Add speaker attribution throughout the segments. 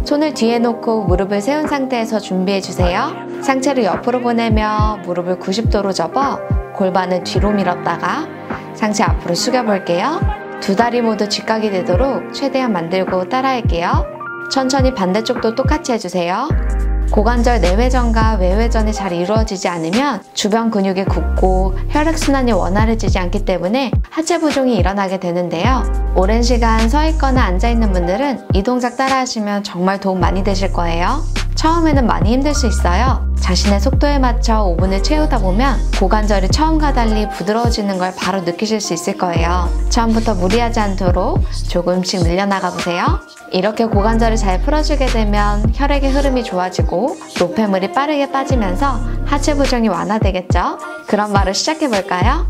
Speaker 1: 손을 뒤에 놓고 무릎을 세운 상태에서 준비해주세요. 상체를 옆으로 보내며 무릎을 90도로 접어 골반을 뒤로 밀었다가 상체 앞으로 숙여볼게요. 두 다리 모두 직각이 되도록 최대한 만들고 따라할게요. 천천히 반대쪽도 똑같이 해주세요. 고관절 내회전과 외회전이 잘 이루어지지 않으면 주변 근육이 굳고 혈액순환이 원활해지지 않기 때문에 하체부종이 일어나게 되는데요. 오랜 시간 서있거나 앉아있는 분들은 이 동작 따라하시면 정말 도움 많이 되실 거예요. 처음에는 많이 힘들 수 있어요. 자신의 속도에 맞춰 5분을 채우다 보면 고관절이 처음과 달리 부드러워지는 걸 바로 느끼실 수 있을 거예요. 처음부터 무리하지 않도록 조금씩 늘려나가 보세요. 이렇게 고관절을 잘 풀어주게 되면 혈액의 흐름이 좋아지고 노폐물이 빠르게 빠지면서 하체 부종이 완화되겠죠? 그럼 바로 시작해볼까요?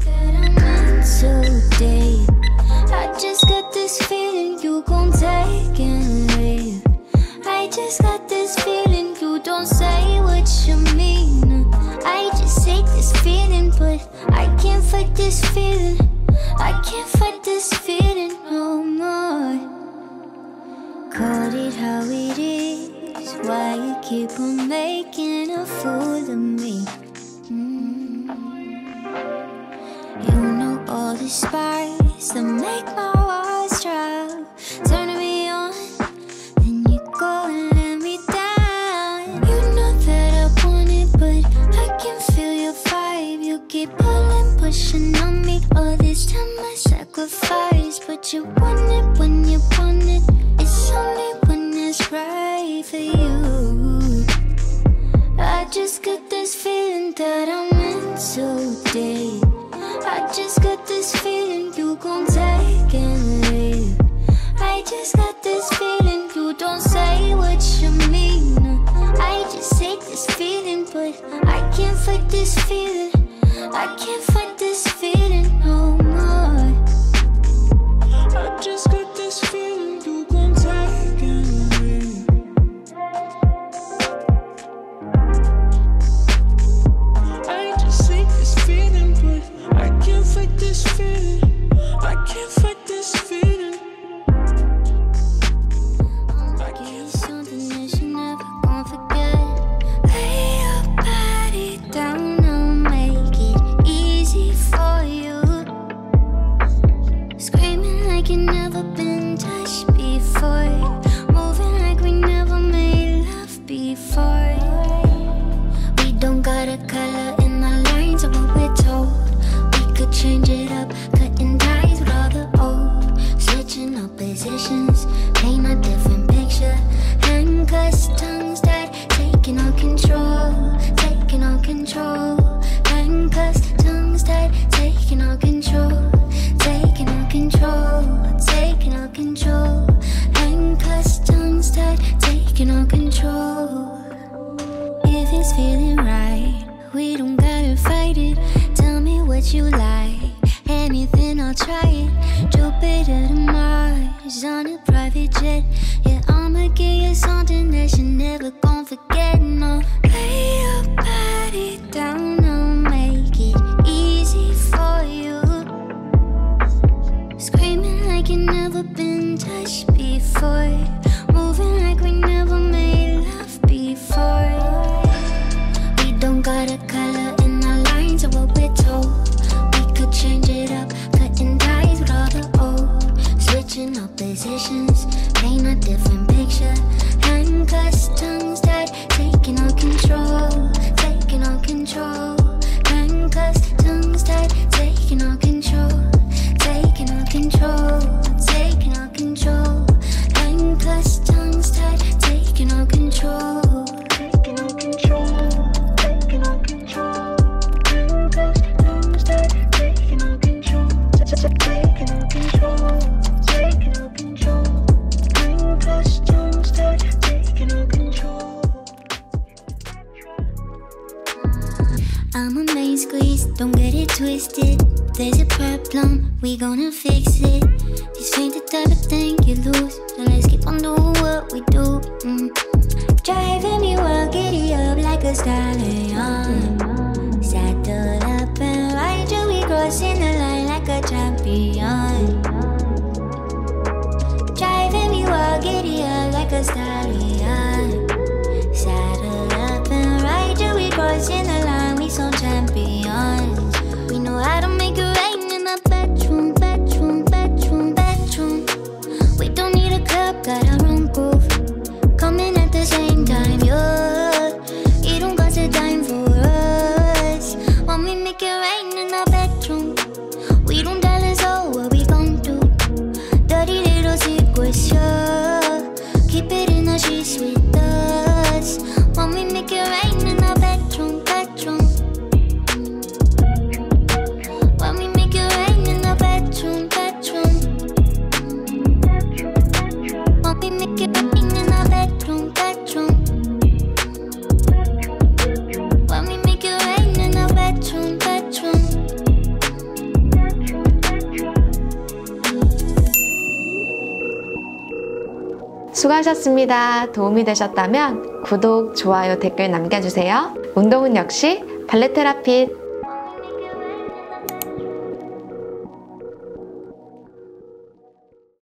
Speaker 2: I just got this feeling, you don't say what you mean. I just hate this feeling, but I can't fight this feeling. I can't fight this feeling no more. Call it how it is, why you keep on making a fool of me. You know all the sparks that make my walls drop, turning me on. Go and let me down. You know that I want it, but I can feel your vibe. You keep pulling, pushing on me. All this time I sacrifice, but you want it when you want it. It's only when it's right for you. I just got this feeling that I'm in so deep. I just got this feeling you gon' take and leave. I just got this feeling, you don't say what you mean. I just hate this feeling, but I can't fight this feeling. I can't fight this feeling no more. I just got this feeling, you gon' take and leave. I just hate this feeling, but I can't fight this feeling. I can't fight this feeling. I'm a main squeeze, don't get it twisted. There's a problem, we gonna fix it. This ain't the type of thing you lose, so let's keep on doing what we do. Driving me wild, giddy up like a stallion. Saddle up and ride you, we crossing the line like a champion. Driving me wild, giddy up like a stallion. Saddle up and ride you, we crossing the line, we so champions. We know how to make it rain in the bedroom, bedroom, bedroom, bedroom. We don't need a club, got our own groove. Coming at the same time, yeah. It don't cost a dime for us. When we make it rain in the bedroom, we don't tell us all what we gon' do. Dirty little secrets, yeah. Keep it in the sheets with us. When we make it rain in the bedroom, bedroom. When we make it rain in the bedroom, bedroom. When we make it rain in the bedroom, bedroom. When we make it rain in the bedroom, bedroom.
Speaker 1: 수고하셨습니다. 도움이 되셨다면 구독, 좋아요, 댓글 남겨주세요. 운동은 역시 발레테라핏.